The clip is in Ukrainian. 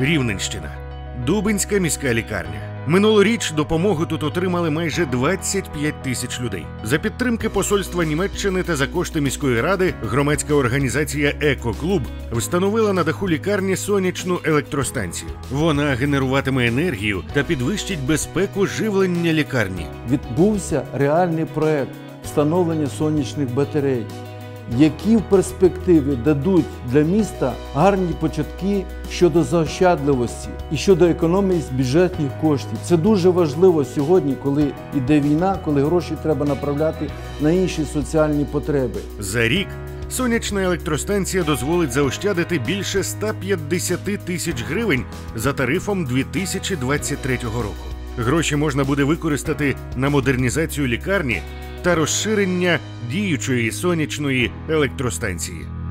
Рівненщина. Дубинська міська лікарня. Минулоріч допомогу тут отримали майже 25 тисяч людей. За підтримки посольства Німеччини та за кошти міської ради громадська організація «Еко-клуб» встановила на даху лікарні сонячну електростанцію. Вона генеруватиме енергію та підвищить безпеку живлення лікарні. Відбувся реальний проект встановлення сонячних батарей, які в перспективі дадуть для міста гарні початки щодо заощадливості і щодо економії з бюджетних коштів. Це дуже важливо сьогодні, коли йде війна, коли гроші треба направляти на інші соціальні потреби. За рік сонячна електростанція дозволить заощадити більше 150 тисяч гривень за тарифом 2023 року. Гроші можна буде використати на модернізацію лікарні та розширення діючої сонячної електростанції.